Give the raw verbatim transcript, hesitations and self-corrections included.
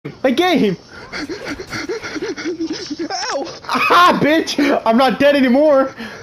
My game! Ow! Ah, bitch! I'm not dead anymore!